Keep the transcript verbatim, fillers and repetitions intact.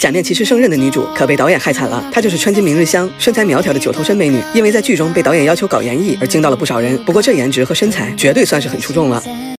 假面骑士圣刃的女主可被导演害惨了，她就是川津明日香，身材苗条的九头身美女，因为在剧中被导演要求搞颜艺而惊到了不少人。不过这颜值和身材绝对算是很出众了。